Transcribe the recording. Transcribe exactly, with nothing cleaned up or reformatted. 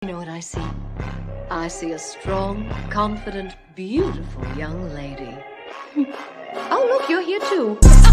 You know what I see? I see a strong, confident, beautiful young lady. Oh, look, you're here too.